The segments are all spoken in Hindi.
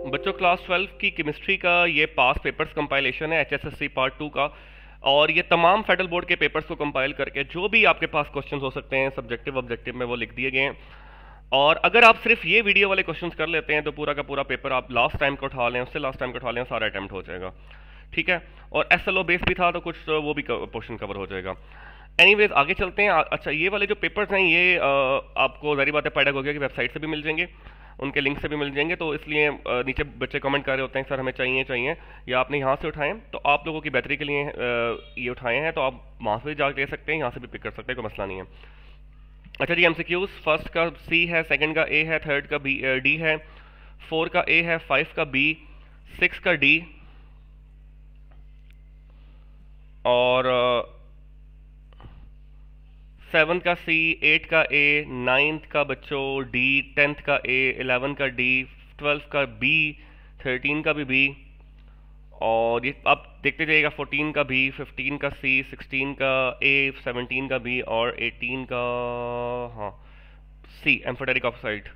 बच्चों क्लास 12 की केमिस्ट्री का ये पास पेपर्स कंपाइलेशन है HSSC पार्ट 2 का। और ये तमाम फेडरल बोर्ड के पेपर्स को कंपाइल करके जो भी आपके पास क्वेश्चंस हो सकते हैं सब्जेक्टिव ऑब्जेक्टिव में वो लिख दिए गए हैं। और अगर आप सिर्फ ये वीडियो वाले क्वेश्चंस कर लेते हैं तो पूरा का पूरा पेपर आप लास्ट टाइम का उठा लें, उससे लास्ट टाइम का उठा लें, सारा अटैम्प्ट हो जाएगा। ठीक है। और SLO बेस भी था तो कुछ तो वो भी पोर्शन कवर हो जाएगा। एनीवेज आगे चलते हैं। अच्छा, ये वाले जो पेपर्स हैं ये आपको ज़ाहिर बात है पेडागोगी की वेबसाइट से भी मिल जाएंगे, उनके लिंक से भी मिल जाएंगे। तो इसलिए नीचे बच्चे कमेंट कर रहे होते हैं सर हमें चाहिए चाहिए, या आपने यहाँ से उठाएं तो आप लोगों की बेहतरी के लिए ये उठाए हैं, तो आप वहाँ से भी जाकर ले सकते हैं, यहाँ से भी पिक कर सकते हैं, कोई मसला नहीं है। अच्छा जी, MCQs फर्स्ट का C है, सेकंड का A है, थर्ड का D है, 4 का A है, 5 का B, 6 का D और 7 का C, 8 का A, 9th का बच्चों D, 10th का A, 11 का D, 12 का B, 13 का भी B और ये आप देखते जाइएगा 14 का B, 15 का C, 16 का A, 17 का B और 18 का हाँ C एम्फोटेरिक ऑक्साइड।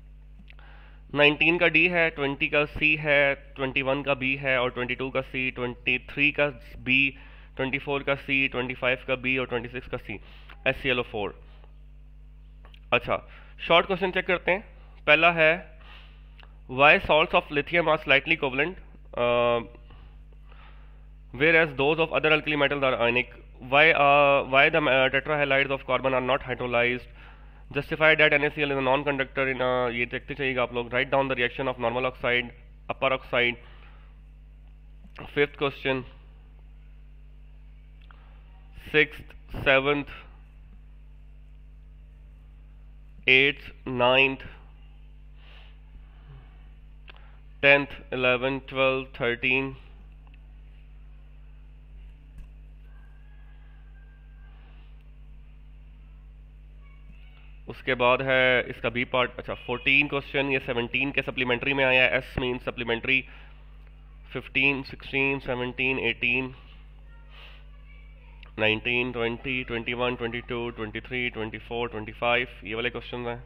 19 का D है, 20 का C है, 21 का B है और 22 का C, 23 का B, 24 का C, 25 का B और 26 का C HClO4। अच्छा, शॉर्ट क्वेश्चन चेक करते हैं। पहला है why salts of lithium are slightly covalent whereas those of other alkali metals are ionic. Why the tetrahalides of carbon are not hydrolyzed? Justify that NaCl is a non-conductor in ये देखते चाहिएगा आप लोग। Write down the reaction of normal oxide, upper oxide. Fifth question, sixth, seventh, 8th, 9th, 10th, 11th, 12th, 13th। उसके बाद है इसका बी पार्ट। अच्छा, 14 क्वेश्चन ये 17 के सप्लीमेंट्री में आया है। S mean supplementary. 15, 16, 17, 18, 19, 20, 21, 22, 23, 24, 25 ये वाले क्वेश्चन हैं।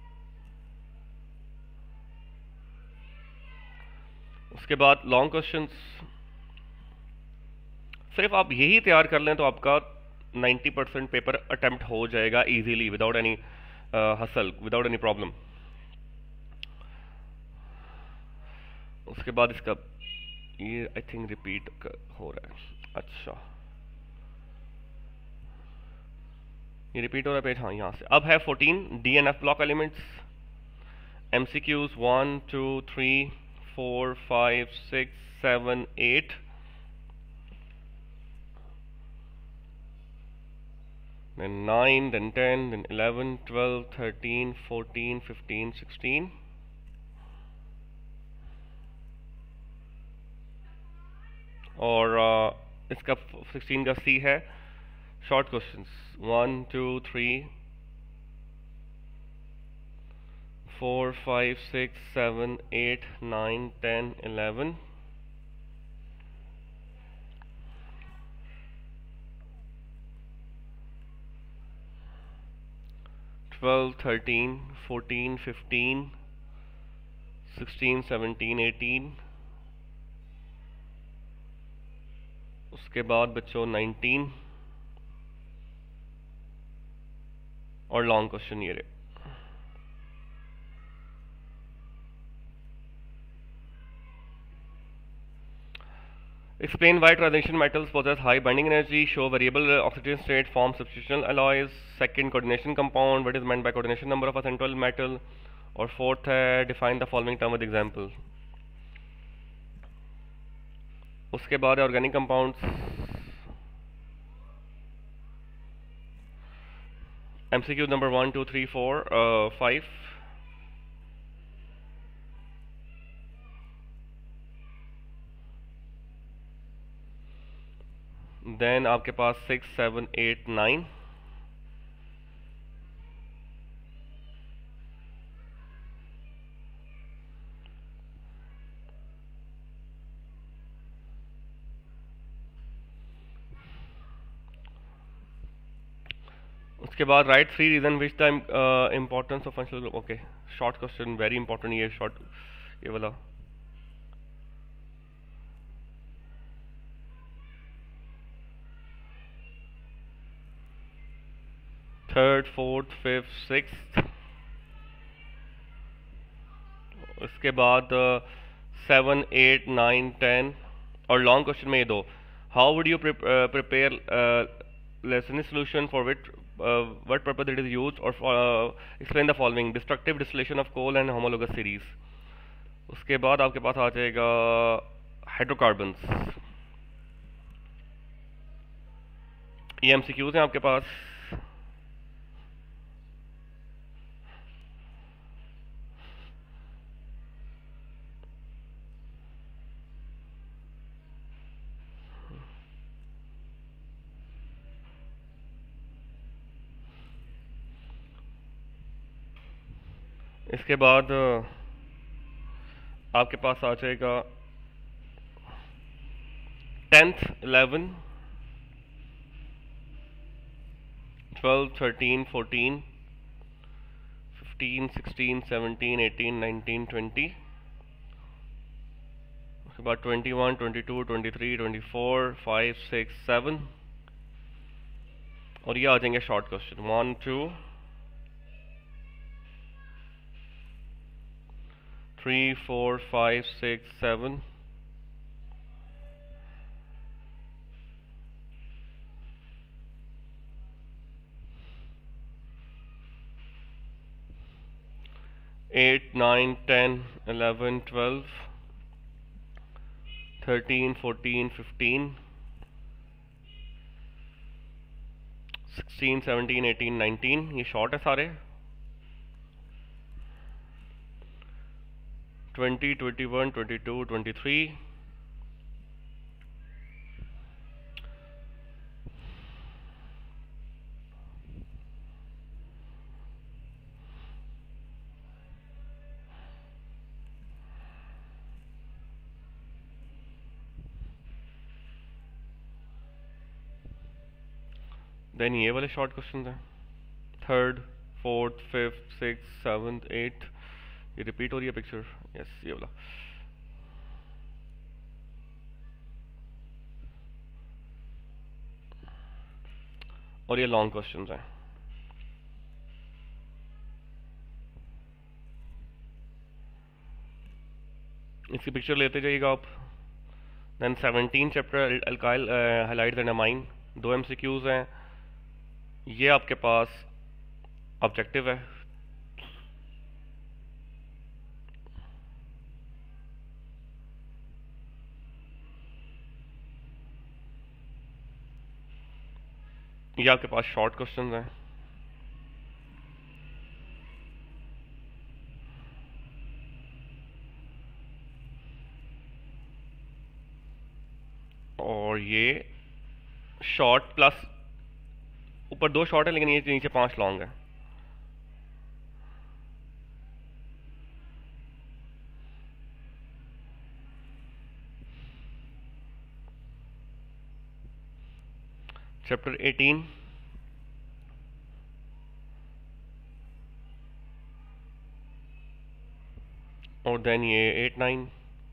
उसके बाद लॉन्ग क्वेश्चंस सिर्फ आप यही तैयार कर लें तो आपका 90% पेपर अटेम्प्ट हो जाएगा easily without any hassle, without any problem. उसके बाद इसका ये आई थिंक रिपीट हो रहा है। अच्छा, ये रिपीट हो रहा है पेज, हाँ यहाँ से। अब है 14 DNF block elements. MCQs 1, 2, 3, 4, 5, 6, 7, 8 then 9, then 10, then 11, 12, 13, 14, 15, 16 और इसका 16 का C है। शॉर्ट क्वेश्चंस 1, 2, 3, 4, 5, 6, 7, 8, 9, 10, 11 12, 13, 14, 15, 16, 17, 18 उसके बाद बच्चों 19 और लॉन्ग क्वेश्चन ये रहे। Explain why transition metals possess high binding energy, show variable oxidation state, form substitutional alloys, second coordination compound, what is meant by coordination number of a central metal, और fourth है define the following term with example। उसके बाद है organic compounds। MCQ number 1, 2, 3, 4, 5 then आपके पास 6, 7, 8, 9 उसके बाद write 3 reason which the importance of functional. Okay, short question very important ये शॉर्ट ये वाला। Third, fourth, fifth, sixth. उसके बाद 7, 8, 9, 10। और लॉन्ग क्वेश्चन में ये दो, how would you prepare lesson solution for which what purpose it is used, or explain the following: destructive distillation of coal and homologous series। उसके बाद आपके पास आ जाएगा हाइड्रोकार्बन्स। ये एमसीक्यूज हैं आपके पास। इसके बाद आपके पास आ जाएगा 10th, 11, 12, 13, 14, 15, 16, 17, 18, 19, 20। उसके बाद 21, 22, 23, 24, 5, 6, 7। और ये आ जाएंगे शॉर्ट क्वेश्चन 1, 2, 3, 4, 5, 6, 7। एट, 9, 10, 11, 12, 13, 14, 15, 16, 17, 18, 19। ये शॉर्ट है सारे। 20, 21, 22, 23। देन ये वाले शॉर्ट क्वेश्चन हैं, third, fourth, fifth, six, seventh, eighth. ये रिपीट हो रही है पिक्चर, यस ये वाला। और ये लॉन्ग क्वेश्चंस हैं। इसकी पिक्चर लेते जाइएगा आप। Then 17 chapter alkyl halides and amine, 2 MCQs हैं। ये आपके पास ऑब्जेक्टिव है। ये आपके पास शॉर्ट क्वेश्चंस हैं। और ये शॉर्ट प्लस ऊपर 2 शॉर्ट है, लेकिन ये नीचे 5 लॉन्ग है। चैप्टर 18, और देन ये 8, 9।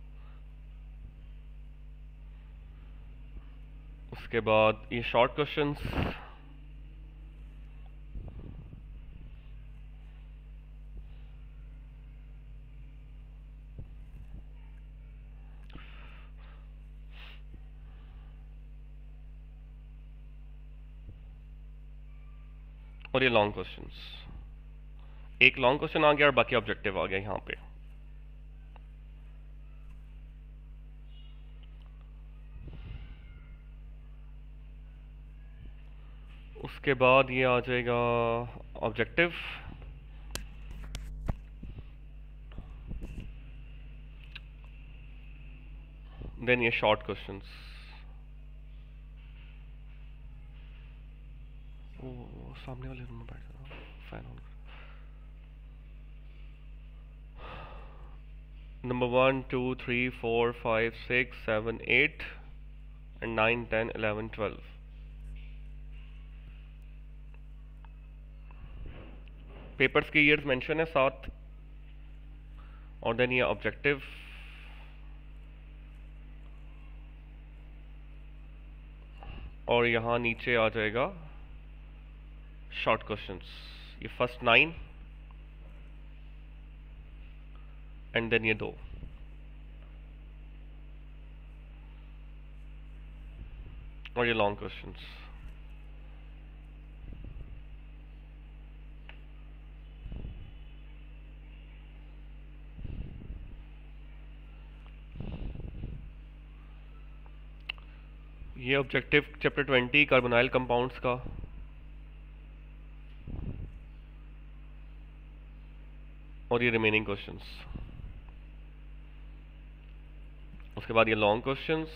उसके बाद ये शॉर्ट क्वेश्चंस। और ये लॉन्ग क्वेश्चंस। एक लॉन्ग क्वेश्चन आ गया और बाकी ऑब्जेक्टिव आ गया यहाँ पे। उसके बाद ये आ जाएगा ऑब्जेक्टिव। देन ये शॉर्ट क्वेश्चंस। ओ सामने वाले रूम में बैठ जाओ, fan on. Number 1, 2, 3, 4, 5, 6, 7, 8 and 9, 10, 11, 12। Papers के ईयर्स मेंशन है 7। और देन ये ऑब्जेक्टिव। और यहाँ नीचे आ जाएगा शॉर्ट क्वेश्चंस, ये फर्स्ट 9 एंड देन ये 2। और ये लॉन्ग क्वेश्चंस। ये ऑब्जेक्टिव चैप्टर 20 कार्बोनाइल कंपाउंड्स का। और ये रिमेनिंग क्वेश्चंस। उसके बाद ये लॉन्ग क्वेश्चंस।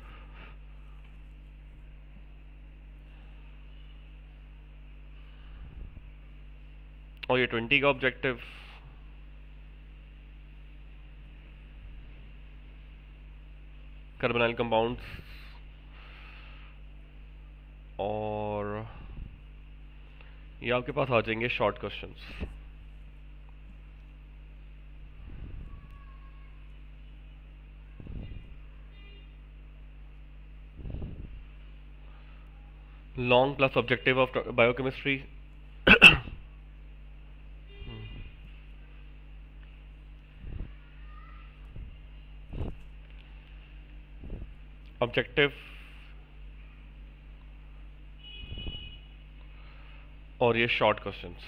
और ये 20 का ऑब्जेक्टिव। Carbonyl compounds. और ये आपके पास आ जाएंगे short questions. Long plus objective of biochemistry. Objective और ये शॉर्ट क्वेश्चंस।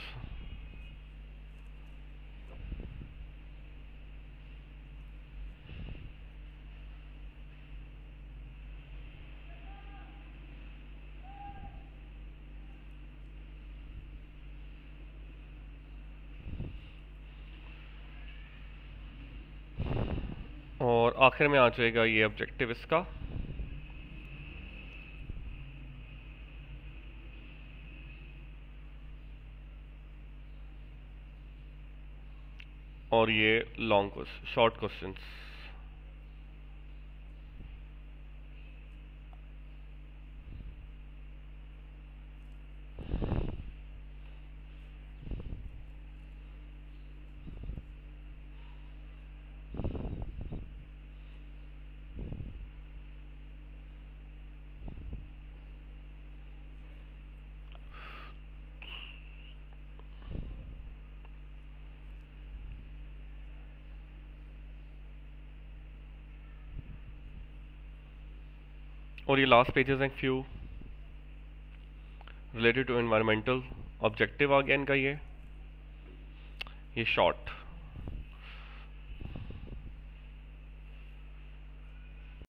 और आखिर में आ जाएगा ये ऑब्जेक्टिव इसका। और ये लॉन्ग शॉर्ट क्वेश्चंस। और ये लास्ट पेजेस हैं few related to environmental. Objective आ गया इनका ये शॉर्ट।